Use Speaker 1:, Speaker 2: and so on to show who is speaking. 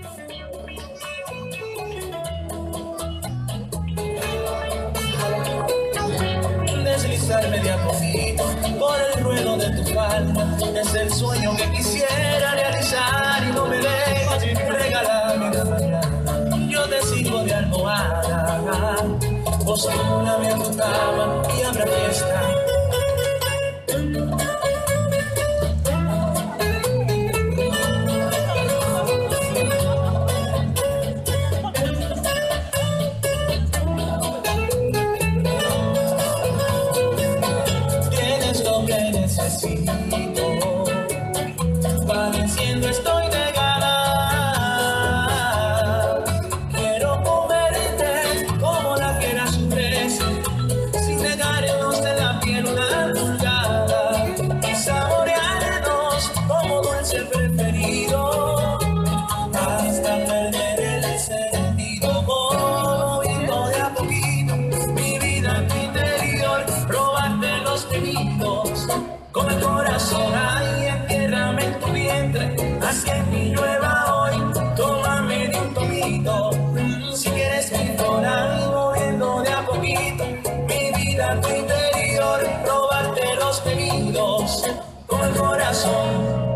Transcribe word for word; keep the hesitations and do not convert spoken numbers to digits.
Speaker 1: Deslizarme de a poquito por el ruedo de tu falda es el sueño que quisiera realizar y no me dejes regalarme de mañana. Yo te sirvo de almohada, postúlame a tu cama y habrá fiesta. Necesito, padeciendo estoy de ganas. Quiero comerte como la fiera su presa, sin negarnos de la piel una pulgada y saborearnos como dulce preferido hasta perder el sentido. Moviendo de a poquito mi vida en tu interior, robarte los temidos. Con el corazón ahí, entiérrame en tu vientre, haz que en mí llueva hoy, tómame de un tomito. Si quieres mi flor ahí, moviendo de a poquito mi vida en tu interior, robarte los pedidos con el corazón.